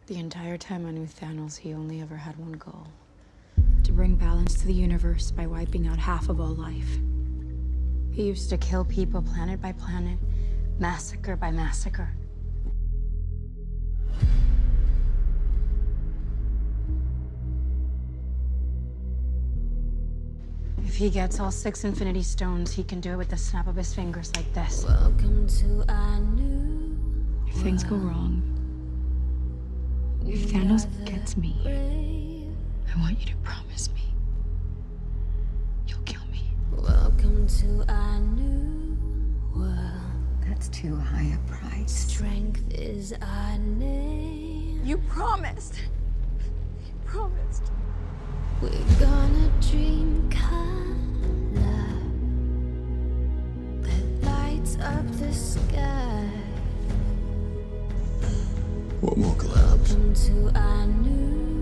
The entire time I knew Thanos, he only ever had one goal. To bring balance to the universe by wiping out half of all life. He used to kill people planet by planet, massacre by massacre. If he gets all 6 Infinity Stones, he can do it with the snap of his fingers like this. Welcome to our new If things go wrong, if Thanos gets me, I want you to promise me you'll kill me. Welcome to our new world. That's too high a price. Strength is our name. You promised. You promised. We're gonna dream color that lights up the sky. What more could Welcome to our new